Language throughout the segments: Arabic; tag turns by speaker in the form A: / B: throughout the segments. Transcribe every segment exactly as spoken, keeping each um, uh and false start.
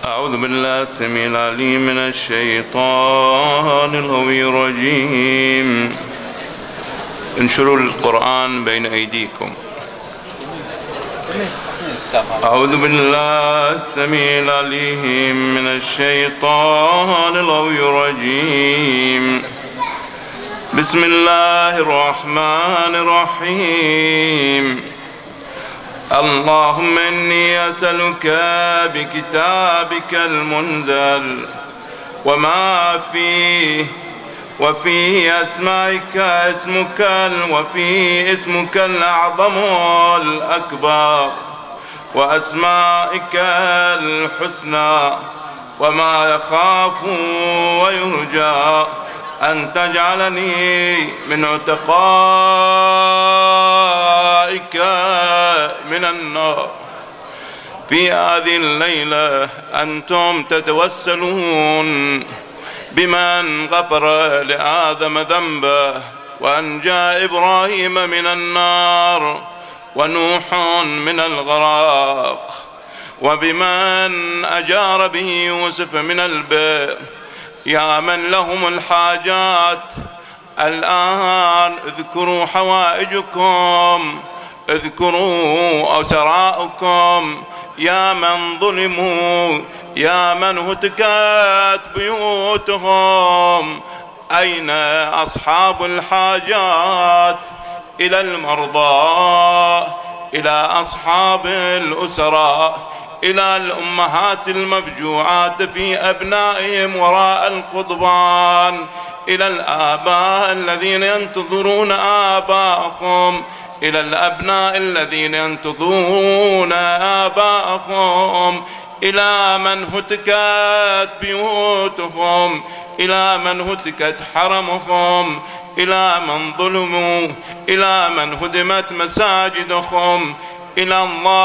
A: أعوذ بالله السميع العليم من الشيطان الغوي الرجيم. انشروا القرآن بين أيديكم. أعوذ بالله السميع العليم من الشيطان الغوي الرجيم. بسم الله الرحمن الرحيم. اللهم إني أسألك بكتابك المنزل وما فيه وفيه أسمائك اسمك وفيه اسمك الأعظم الأكبر وأسمائك الحسنى وما يخاف ويرجى أن تجعلني من عتقائك من النار. في هذه الليلة أنتم تتوسلون بمن غفر لآدم ذنبه وأنجى إبراهيم من النار ونوح من الغرق وبمن أجار به يوسف من البئر. يا من لهم الحاجات الآن اذكروا حوائجكم، اذكروا أسراءكم. يا من ظلموا، يا من هتكت بيوتهم، أين أصحاب الحاجات؟ إلى المرضى، إلى أصحاب الأسراء، إلى الأمهات المفجوعات في أبنائهم وراء القضبان، إلى الآباء الذين ينتظرون آباءهم، إلى الأبناء الذين ينتظرون آباءهم، إلى من هتكت بيوتهم، إلى من هتكت حرمهم، إلى من ظلموا، إلى من هدمت مساجدهم. إلى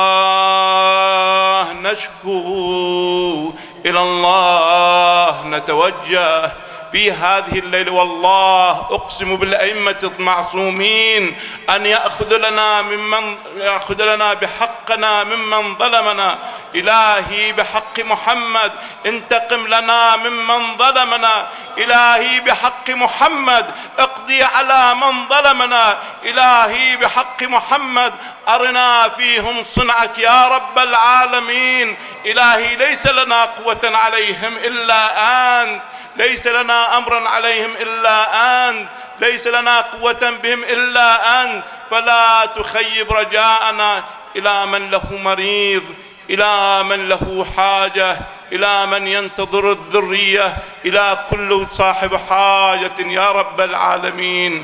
A: الله نشكو، إلى الله نتوجه في هذه الليلة. والله أقسم بالأئمة المعصومين أن يأخذ لنا ممن يأخذ لنا بحقنا ممن ظلمنا. إلهي بحق محمد انتقم لنا ممن ظلمنا. إلهي بحق محمد اقضي على من ظلمنا. إلهي بحق محمد أرنا فيهم صنعك يا رب العالمين. إلهي ليس لنا قوة عليهم إلا أنت، ليس لنا أمرا عليهم إلا أنت، ليس لنا قوة بهم إلا أنت، فلا تخيب رجاءنا. إلى من له مريض، إلى من له حاجة، إلى من ينتظر الذرية، إلى كل صاحب حاجة يا رب العالمين.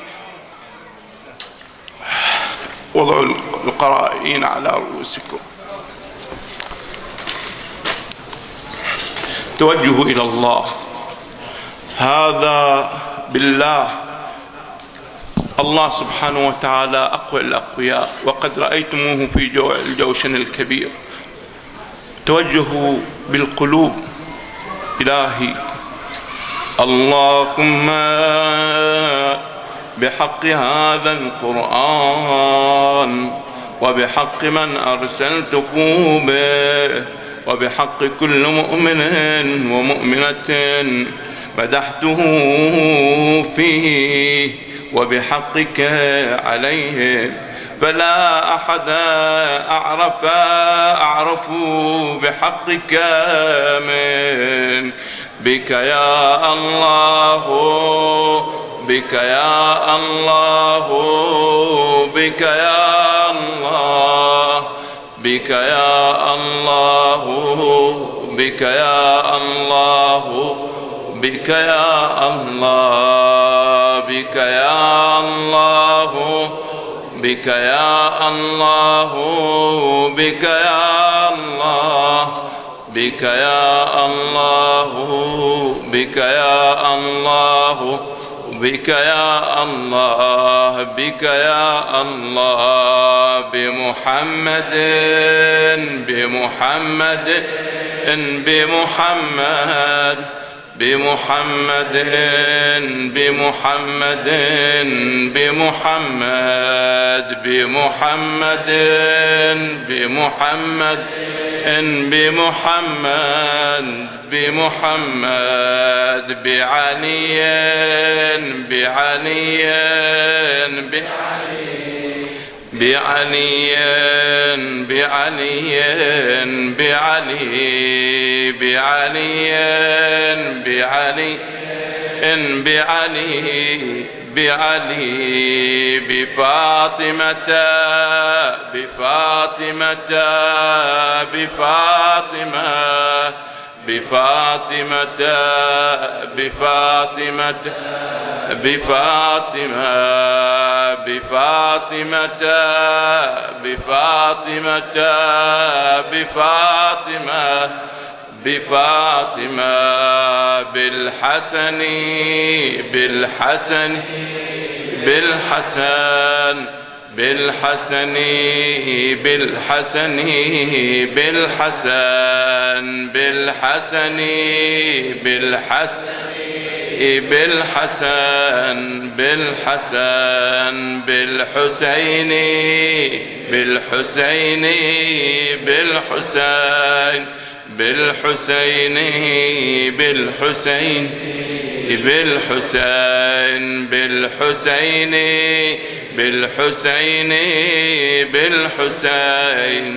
A: وضعوا القرائين على رؤوسكم. توجهوا إلى الله. هذا بالله. الله سبحانه وتعالى أقوى الأقوياء، وقد رأيتموه في جوع الجوشن الكبير. توجهوا بالقلوب. إلهي اللهم بحق هذا القرآن وبحق من أرسلته به وبحق كل مؤمن ومؤمنة مدحته فيه وبحقك عليهم، فلا أحد أعرف أعرف بحقك من بك يا الله، بك يا الله، بك يا الله، بك يا الله، بك يا الله، بك يا الله، بك يا الله، بك يا الله، بك يا الله، بك يا الله، بك يا الله، بك يا الله، بك يا الله، بمحمد بمحمد بمحمد بمحمد بمحمد بمحمد بمحمد بمحمد بمحمد بمحمد بعلي بعلي بعلي بعلي بعلي بعلي بعلي بعلي بعلي بفاطمة بفاطمة بفاطمة بفاطمة بفاطمة بفاطمة بفاطمة بفاطمة بفاطمة بفاطمة بالحسن بالحسن بالحسن بالحسن بالحسن بالحسن بالحسن بالحسن بالحسن بالحسن بالحسين بالحسين بالحسين بالحسين بالحسين بالحسين بالحسين بالحسين بالحسين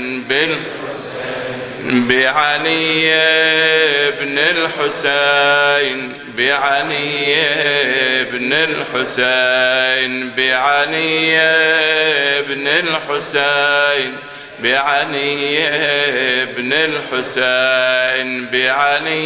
A: بعلي بن الحسين بعلي بن الحسين بعلي بن الحسين بعلي بن الحسين بعلي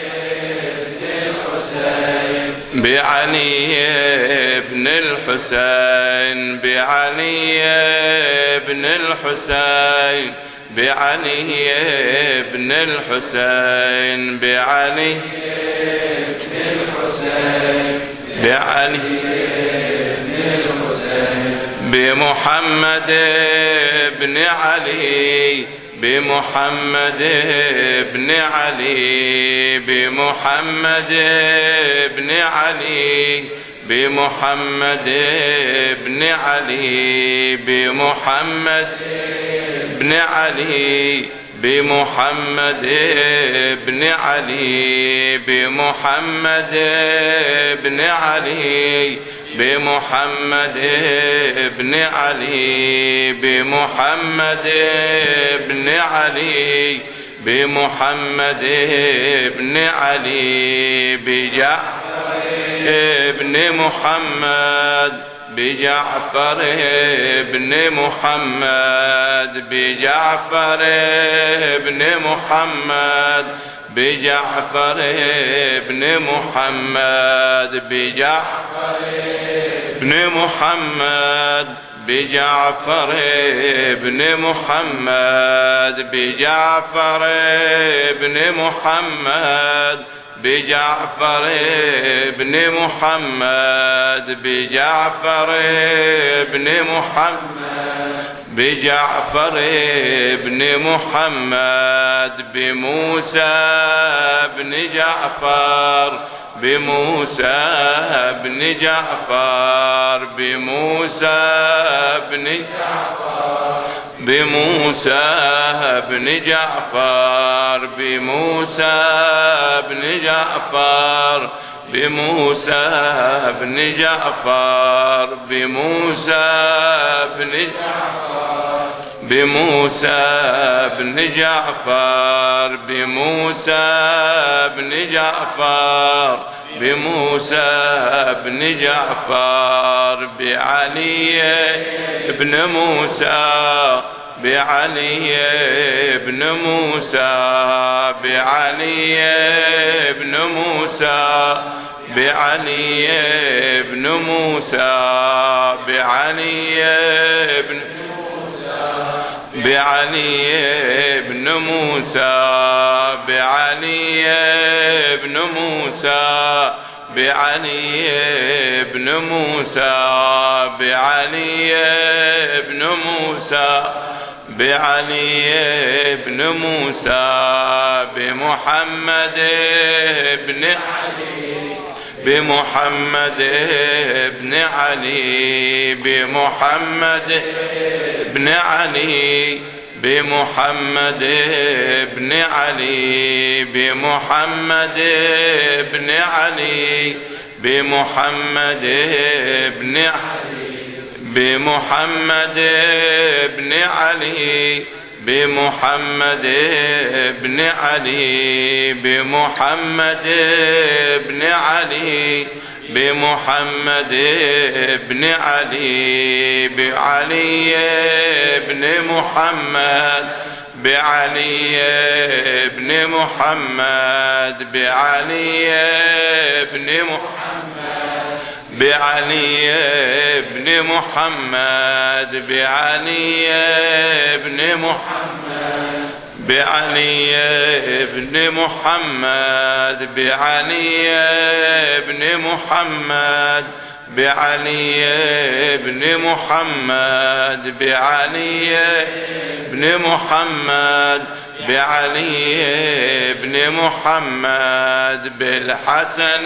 A: بعلي بن الحسين بعلي بن الحسين بعلي بن الحسين بعلي بن الحسين بعلي بن الحسين بمحمد بن علي بمحمد بن علي بمحمد بن علي بمحمد بن علي بمحمد بن علي بمحمد بن علي بمحمد بن علي بمحمد بن علي بمحمد بن علي بمحمد بن علي بجعفر بن محمد بجعفر بن محمد بجعفر بن محمد بجعفر بن محمد بجعفر بن محمد بجعفر بن محمد بجعفر بن محمد بجعفر بن محمد بجعفر بن محمد بجعفر بن محمد بموسى بن جعفر بموسى بن جعفر بموسى بن جعفر بموسى بن جعفر بموسى بن جعفر بموسى بن جعفر بموسى بن جعفر بموسى بن جعفر بموسى بن جعفر بموسى بن جعفر بعلي بن موسى بعلي بن موسى بعلي بن موسى بعلي بن موسى بعلي بن بعلي بن موسى بعلي بن موسى بعلي بن موسى بعلي بن موسى بعلي بن موسى بمحمد بن علي بمحمد بن علي بمحمد بن علي بمحمد بن علي بمحمد بن علي بمحمد بن علي بمحمد بن علي بمحمد بن علي بمحمد بن علي بمحمد بن علي بعلي بن محمد بعلي بن محمد بعلي بن محمد بعلي بن محمد بعلي بن محمد بعلي بن محمد بعلي بن محمد بعلي بن محمد بعلي بن محمد بعلي بن محمد بالحسن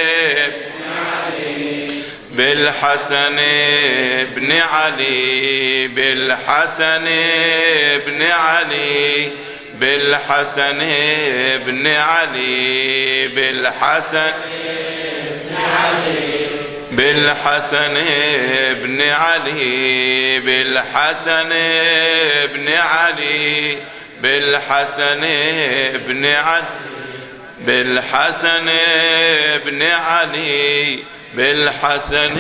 A: بالحسن بن علي بالحسن بن علي بالحسن بن علي بالحسن بن علي بالحسن بن علي بالحسن بن علي بالحسن بن علي بالحسن بن علي بالحسن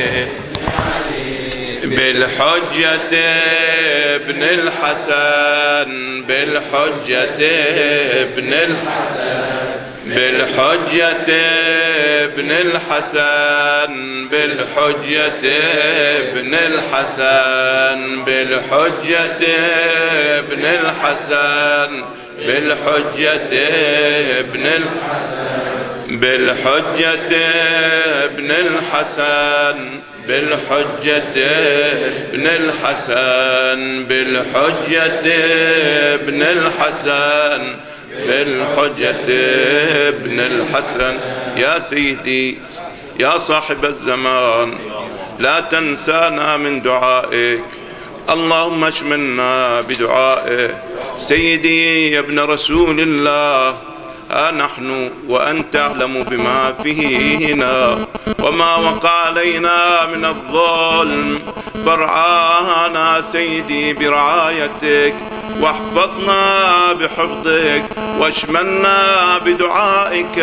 A: بالحجة بن الحسن بالحجة بن الحسن بالحجة بن الحسن بالحجة بن الحسن بالحجة بن الحسن بالحجة بن الحسن بالحجة بن الحسن بالحجة بن الحسن بالحجة بن الحسن بالحجة بن الحسن. يا سيدي يا صاحب الزمان لا تنسانا من دعائك، اللهم اشملنا بدعائك. سيدي يا ابن رسول الله، ها نحن وأنت أعلم بما فيه هنا وما وقع علينا من الظلم، فارعانا سيدي برعايتك واحفظنا بحفظك واشملنا بدعائك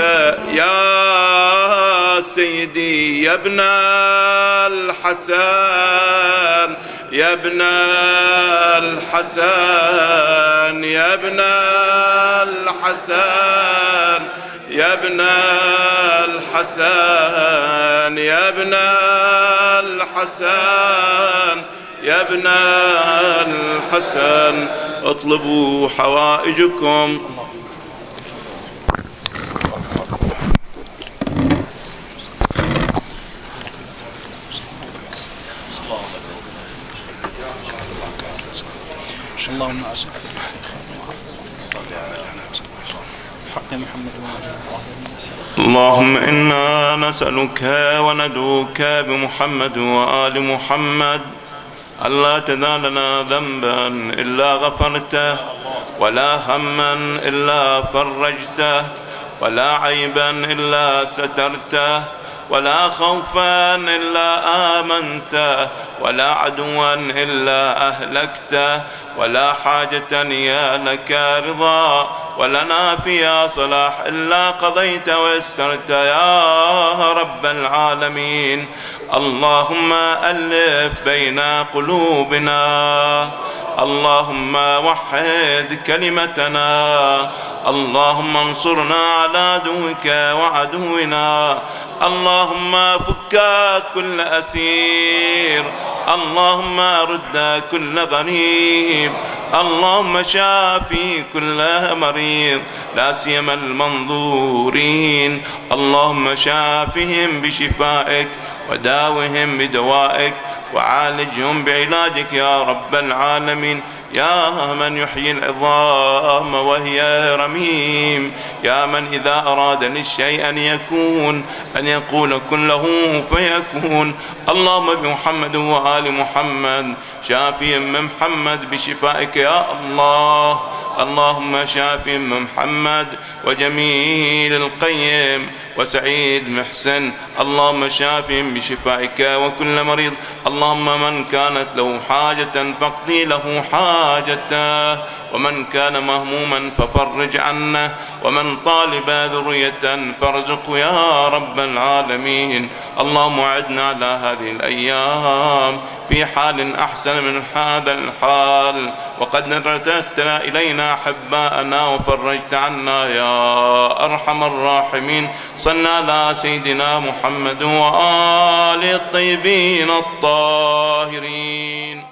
A: يا سيدي يا ابن الحسن يا ابن الحسن يا ابن الحسن يا ابن الحسن يا ابن الحسن يا ابن الحسن اطلبوا حوائجكم.
B: اللهم صل حق محمد.
A: اللهم إنا نسألك وندعوك بمحمد وآل محمد ألا تدع لنا ذنبا إلا غفرته ولا هما إلا فرجته ولا عيبا إلا سترته ولا خوفا إلا آمنته ولا عدوا إلا أهلكته ولا حاجة يا لك رضا ولنا فيها صلاح إلا قضيت ويسرت يا رب العالمين. اللهم ألف بين قلوبنا، اللهم وحد كلمتنا، اللهم انصرنا على عدوك وعدونا، اللهم فك كل أسير، اللهم رد كل غريب، اللهم شافي كل مريض لا سيما المنظورين، اللهم شافهم بشفائك وداوهم بدوائك وعالجهم بعلاجك يا رب العالمين. يا من يحيي العظام وهي رميم، يا من إذا أراد للشيء أن يكون أن يقول كن له فيكون. اللهم بمحمد وآل محمد شافي من محمد بشفائك يا الله. اللهم شافي من محمد وجميل القيم وسعيد محسن، اللهم شافي بشفائك وكل مريض. اللهم من كانت له حاجة فاقضي له حاجته، ومن كان مهموما ففرج عنه، ومن طالب ذرية فارزقه يا رب العالمين. اللهم أعدنا على هذه الأيام في حال أحسن من هذا الحال، وقد رددت إلينا أحباءنا وفرجت عنا يا أرحم الراحمين. صلى على سيدنا محمد وآل الطيبين الطاهرين.